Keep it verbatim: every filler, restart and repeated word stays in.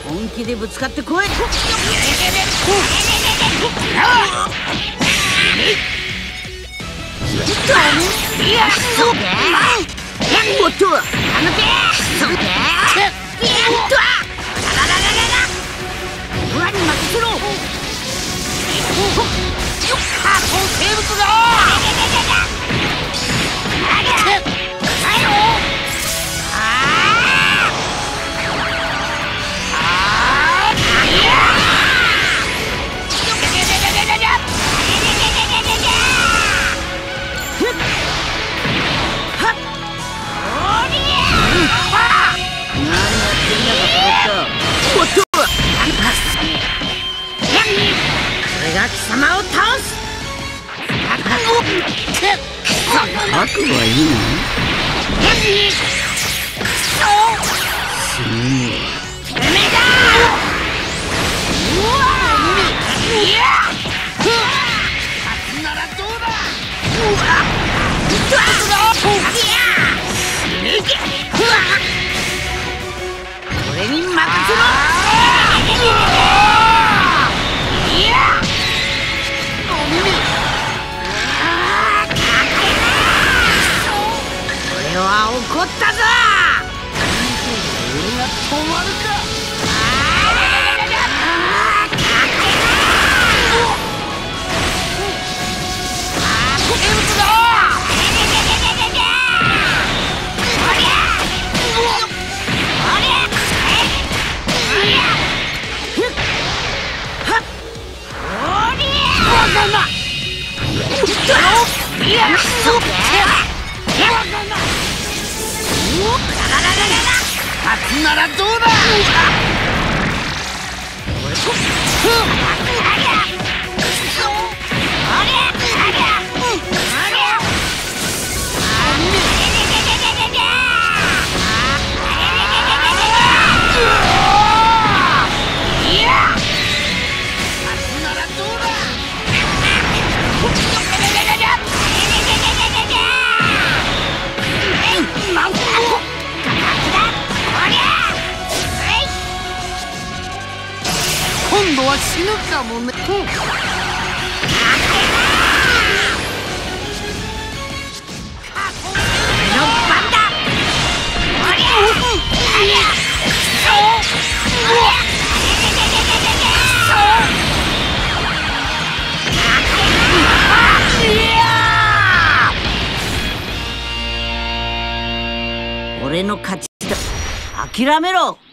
本気でぶつかってこい。おっと、あのけそうけビヤッとあらららららほらに任せろ。よっカート生物だ。貴様を倒す。悪はいいの？死ぬてめえだ。うわいや勝つならどうだ。うわいやこれに任せろ。怒ったぞ。俺が止まるか。勝つならどうだ。今度は死ぬかもね。俺の勝ちだ。諦めろ。